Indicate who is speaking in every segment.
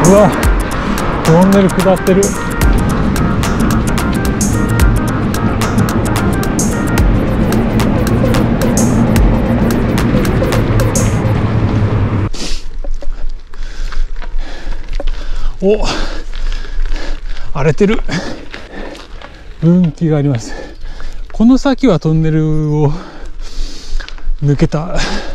Speaker 1: うわ、トンネル下ってる。お、荒れてる。分岐があります。この先はトンネルを抜けた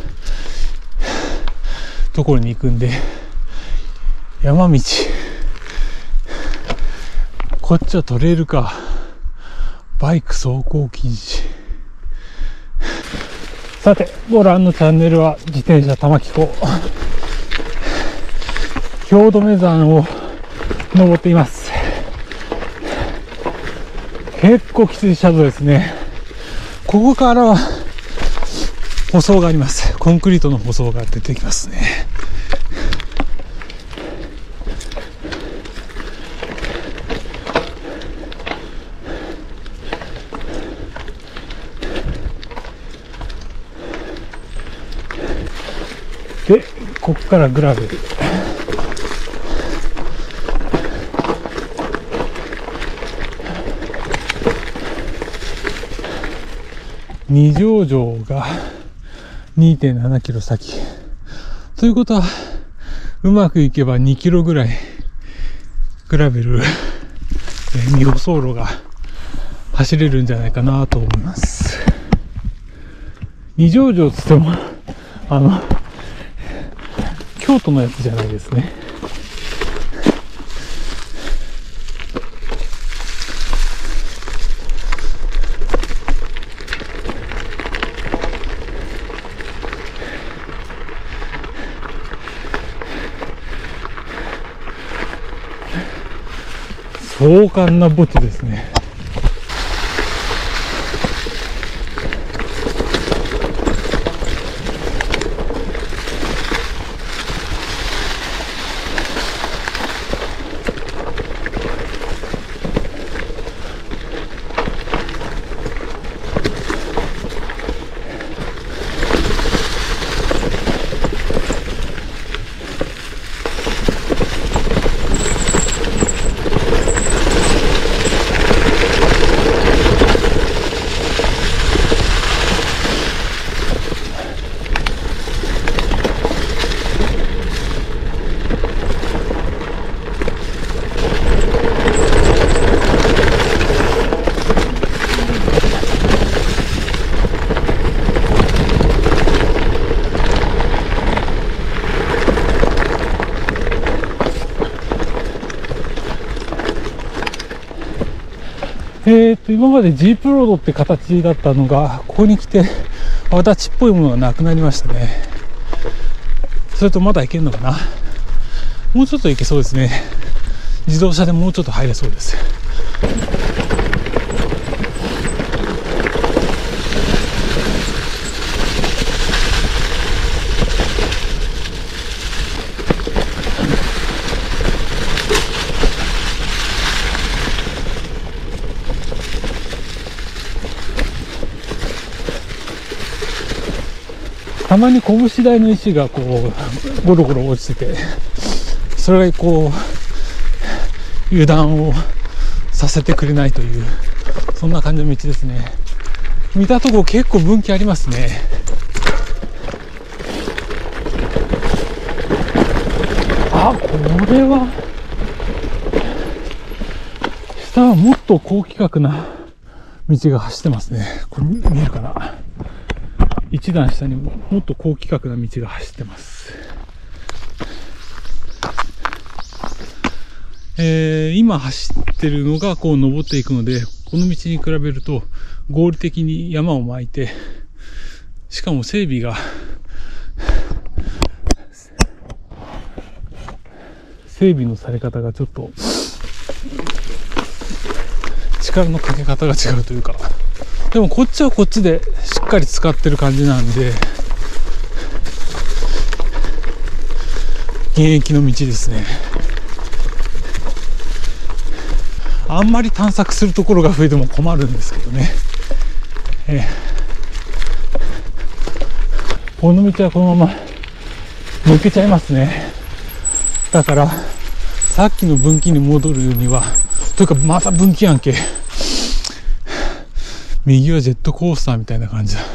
Speaker 1: ところに行くんで、山道、こっちはトレイルか。バイク走行禁止。さて、ご覧のチャンネルは自転車玉木湖京止山を登っています。結構きつい斜度ですね。ここからは舗装があります。コンクリートの舗装が出てきますね。で、ここからグラベル。二条城が 2.7 キロ先。ということは、うまくいけば2キロぐらいグラベル、未舗装路が走れるんじゃないかなと思います。二条城つっても、京都のやつじゃないですね。壮観な墓地ですね。今までジープロードって形だったのが、ここに来て、わだちっぽいものがなくなりましたね。それとまだ行けるのかな。もうちょっと行けそうですね。自動車でもうちょっと入れそうです。たまに拳大の石がこうゴロゴロ落ちてて、それがこう油断をさせてくれないという、そんな感じの道ですね。見たとこ結構分岐ありますね。あ、これは下はもっと高規格な道が走ってますね。これ見えるかな。一段下にもっと高規格な道が走ってます。今走ってるのがこう登っていくので、この道に比べると合理的に山を巻いて、しかも整備がのされ方がちょっと力のかけ方が違うというか、でもこっちはこっちでしっかり使ってる感じなんで、現役の道ですね。あんまり探索するところが増えても困るんですけどね。この道はこのまま抜けちゃいますね。だからさっきの分岐に戻るには、というかまた分岐やんけ。右はジェットコースターみたいな感じだ。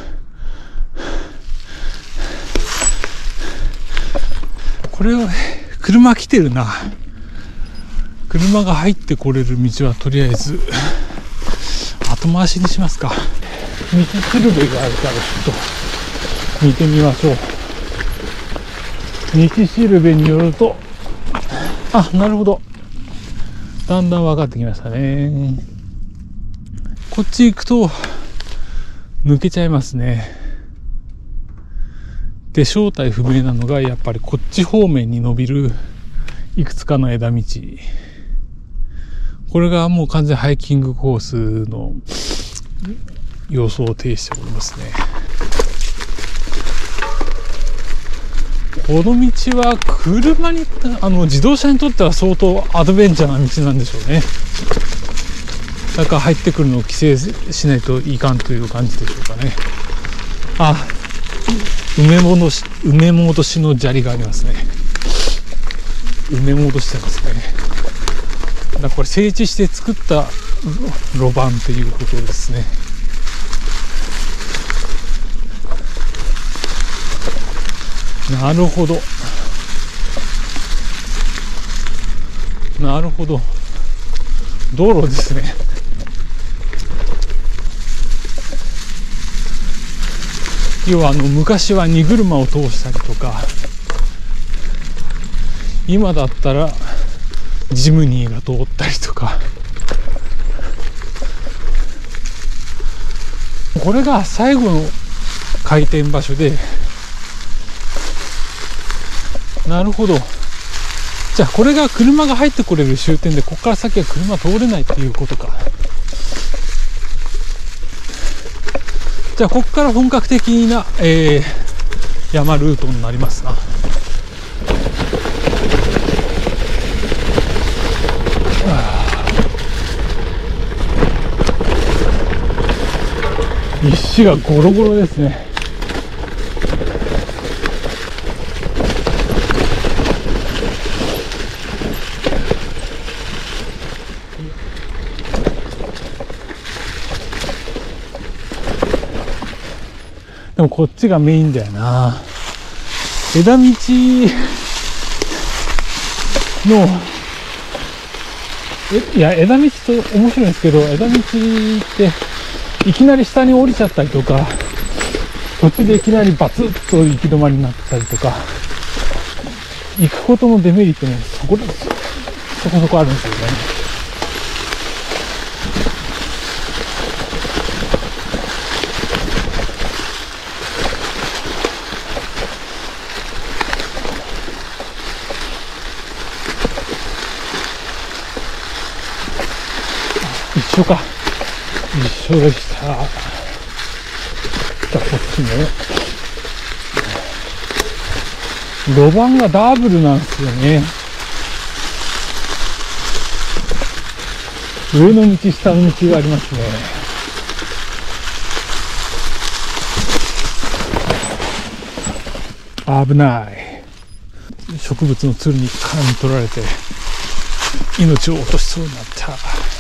Speaker 1: これは車来てるな。車が入ってこれる道はとりあえず後回しにしますか。道しるべがあるからちょっと見てみましょう。道しるべによると、あ、なるほど。だんだん分かってきましたね。こっち行くと抜けちゃいますね。で、正体不明なのがやっぱりこっち方面に伸びるいくつかの枝道。これがもう完全ハイキングコースの様相を呈しておりますね。この道は車に、自動車にとっては相当アドベンチャーな道なんでしょうね。だから入ってくるのを規制しないといかんという感じでしょうかね。あ、埋め戻しの砂利がありますね。埋め戻してますね。だからこれ整地して作った路盤っていうことですね。なるほど。なるほど。道路ですね。要は昔は荷車を通したりとか、今だったらジムニーが通ったりとか、これが最後の回転場所で、なるほど。じゃあこれが車が入ってこれる終点で、ここから先は車通れないっていうことか。じゃあここから本格的な、山ルートになりますな。石がゴロゴロですね。でもこっちがメインだよな。枝道のいや、枝道と面白いんですけど、枝道っていきなり下に降りちゃったりとか、途中でいきなりバツッと行き止まりになったりとか、行くことのデメリットもそこそこあるんですよね。一緒か。一緒でした。じゃあこっちね。路盤がダブルなんですよね。上の道、下の道がありますね。危ない。植物のつるに絡み取られて命を落としそうになった。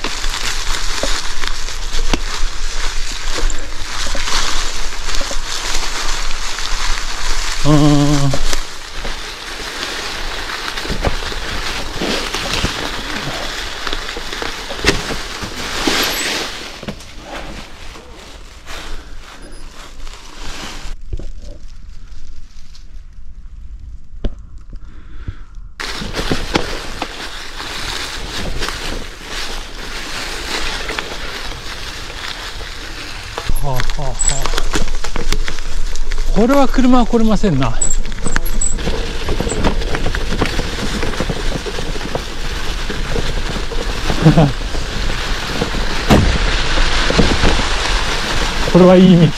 Speaker 1: これは車は来れませんな。これはいい道。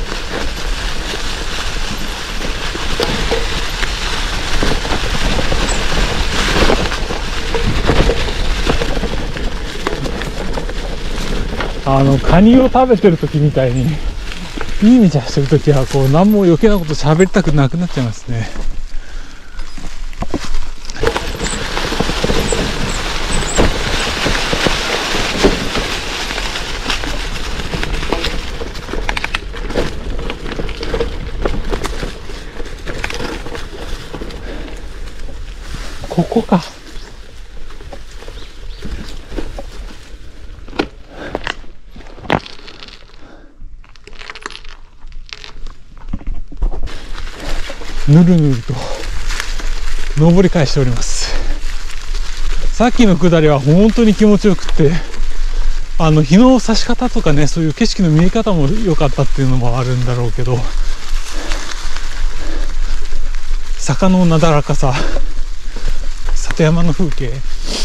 Speaker 1: カニを食べてる時みたいにいい道走るときはこう何も余計なこと喋りたくなくなっちゃいますね。 ここか。ぬるぬると登り返しております。さっきの下りは本当に気持ちよくって、日の差し方とかね、そういう景色の見え方も良かったっていうのもあるんだろうけど、坂のなだらかさ、里山の風景、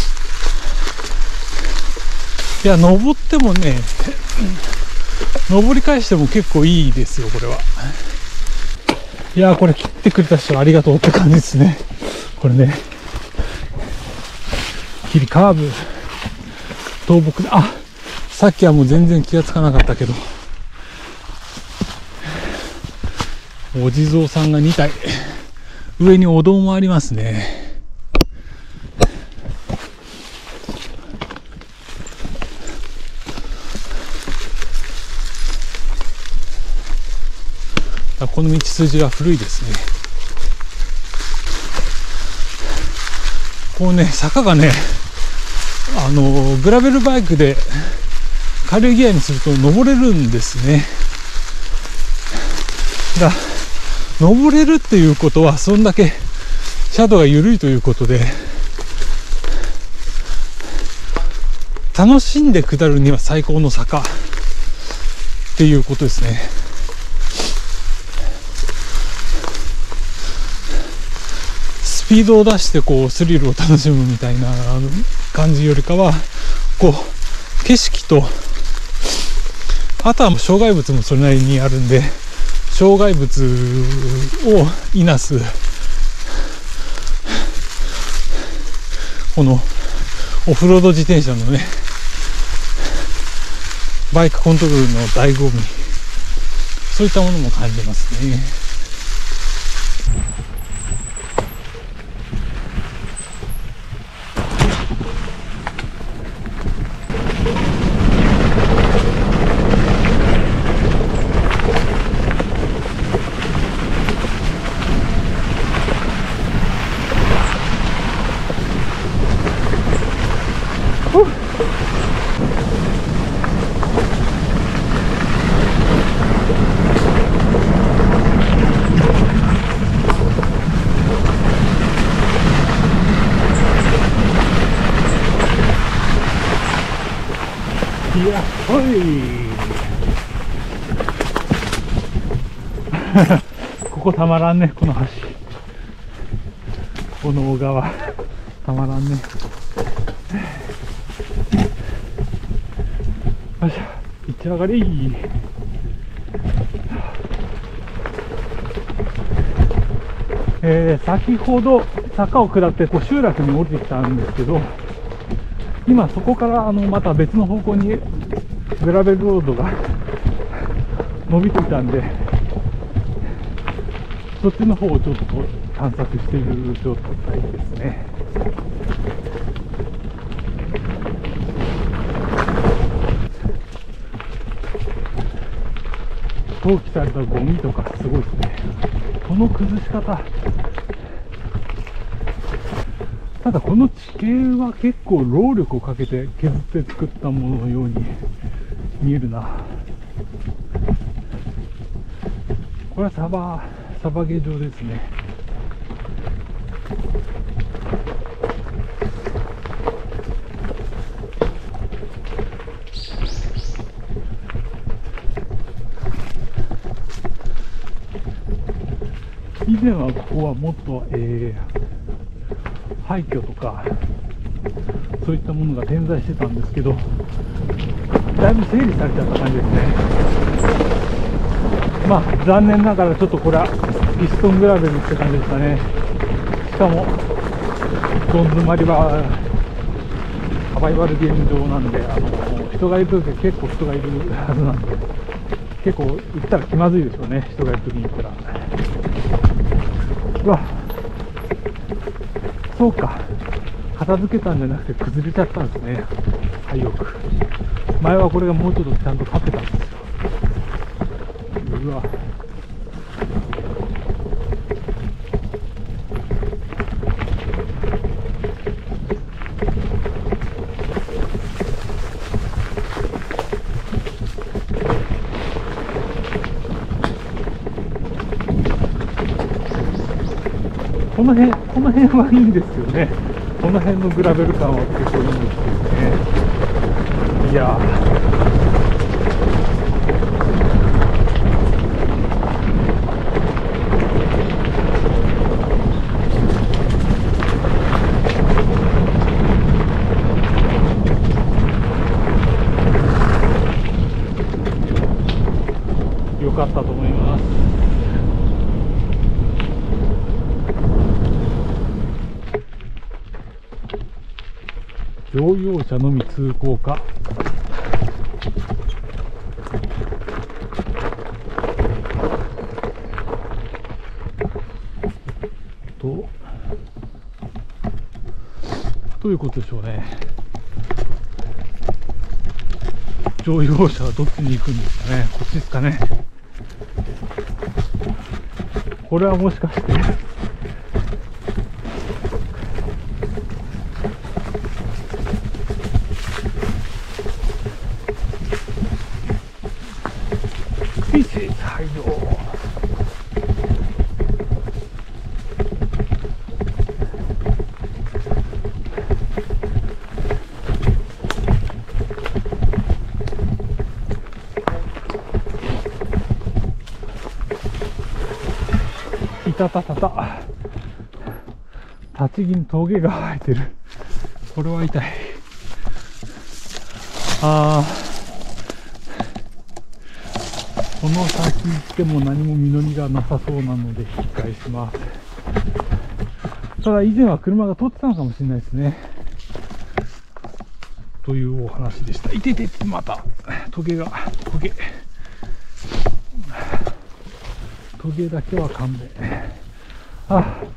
Speaker 1: いや、登ってもね、登り返しても結構いいですよ、これは。いやー、これ切ってくれた人ありがとうって感じですね。これね、カーブ、倒木で、さっきはもう全然気がつかなかったけど、お地蔵さんが2体、上にお堂もありますね。この道筋は古いですね。こうね、坂がね、グラベルバイクで軽いギアにすると登れるんですね。だから登れるっていうことはそんだけ斜度が緩いということで、楽しんで下るには最高の坂っていうことですね。スピードを出してこうスリルを楽しむみたいな感じよりかは、こう景色と、あとは障害物もそれなりにあるんで、障害物をいなすこのオフロード自転車のね、バイクコントロールの醍醐味、そういったものも感じますね。いや、ほいここたまらんね、この橋、この小川たまらんね。よいしょ、行っち上がり。先ほど坂を下ってこう集落に降りてきたんですけど、今そこからまた別の方向にグラベルロードが伸びていたんで、そっちの方をちょっと探索している状態ですね。投棄されたゴミとかすごいですね、この崩し方。ただこの地形は結構労力をかけて削って作ったもののように見えるな。これはサバゲー場ですね。以前はここはもっと、廃墟とかそういったものが点在してたんですけど、だいぶ整理されちゃった感じですね。まあ残念ながらちょっとこれはピストングラベルって感じでしたね。しかもどん詰まりはサバイバルゲーム場なんで、人がいるときは結構人がいるはずなんで、結構行ったら気まずいでしょうね、人がいるときに行ったら。うわ、そうか、片付けたんじゃなくて崩れちゃったんですね。はい、よく前はこれがもうちょっとちゃんと立ってたんですよ。うわ、 の辺はいいんですよね。この辺のグラベル感は結構いいんですけどね。いや良かったと思います。乗用車のみ通行か。どういうことでしょうね。乗用車はどっちに行くんですかね。こっちですかね。これはもしかして一斉採用。いたたたた。立ち木にトゲが生えてる。これは痛い。この先行っても何も実りがなさそうなので引き返します。ただ以前は車が通ってたのかもしれないですね。というお話でした。いてて、またトゲがトゲだけは勘弁。